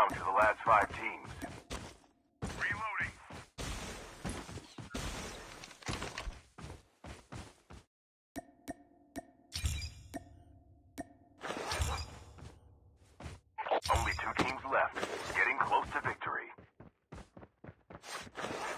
down to the last 5 teams. Reloading. Only 2 teams left, getting close to victory.